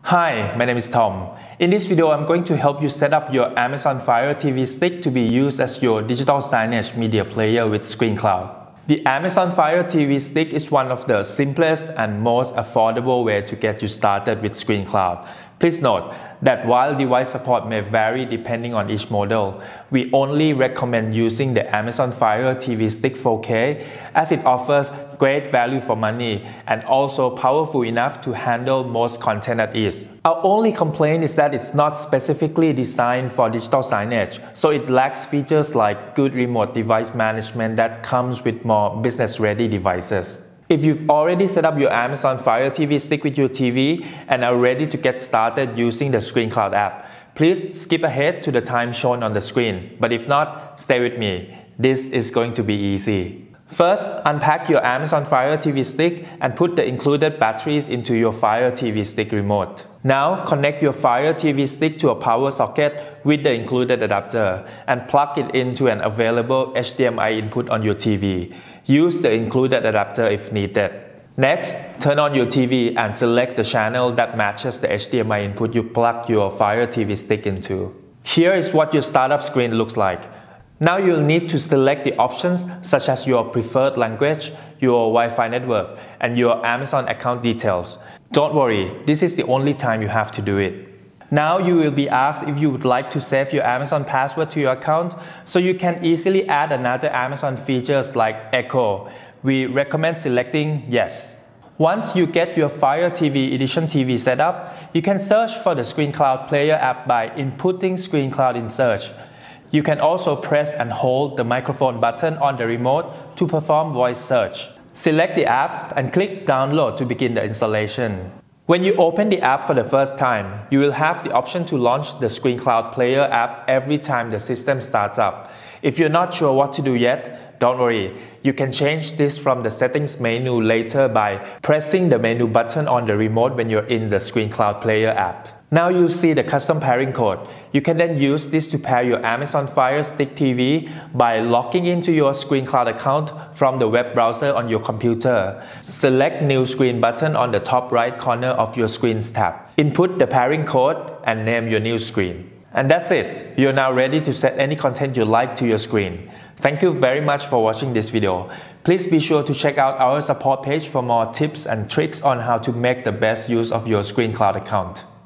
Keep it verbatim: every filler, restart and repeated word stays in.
Hi, my name is Tom. In this video, I'm going to help you set up your Amazon Fire T V stick to be used as your digital signage media player with ScreenCloud. The Amazon Fire T V stick is one of the simplest and most affordable way to get you started with ScreenCloud. Please note that while device support may vary depending on each model, we only recommend using the Amazon Fire T V Stick four K as it offers great value for money and also powerful enough to handle most content at ease. Our only complaint is that it's not specifically designed for digital signage, so it lacks features like good remote device management that comes with more business-ready devices. If you've already set up your Amazon Fire T V stick with your T V and are ready to get started using the ScreenCloud app, please skip ahead to the time shown on the screen. But if not, stay with me. This is going to be easy. First, unpack your Amazon Fire T V stick and put the included batteries into your Fire T V stick remote. Now, connect your Fire T V stick to a power socket with the included adapter and plug it into an available H D M I input on your T V. Use the included adapter if needed. Next, turn on your T V and select the channel that matches the H D M I input you plug your Fire T V stick into. Here is what your startup screen looks like. Now you'll need to select the options such as your preferred language, your Wi-Fi network, and your Amazon account details. Don't worry, this is the only time you have to do it. Now you will be asked if you would like to save your Amazon password to your account, so you can easily add another Amazon features like Echo. We recommend selecting yes. Once you get your Fire T V Edition T V set up, you can search for the ScreenCloud Player app by inputting ScreenCloud in search. You can also press and hold the microphone button on the remote to perform voice search. Select the app and click download to begin the installation. When you open the app for the first time, you will have the option to launch the ScreenCloud Player app every time the system starts up. If you're not sure what to do yet, don't worry. You can change this from the settings menu later by pressing the menu button on the remote when you're in the ScreenCloud Player app. Now you'll see the custom pairing code. You can then use this to pair your Amazon Fire Stick T V by logging into your ScreenCloud account from the web browser on your computer. Select New Screen button on the top right corner of your Screens tab. Input the pairing code and name your new screen. And that's it. You're now ready to set any content you like to your screen. Thank you very much for watching this video. Please be sure to check out our support page for more tips and tricks on how to make the best use of your ScreenCloud account.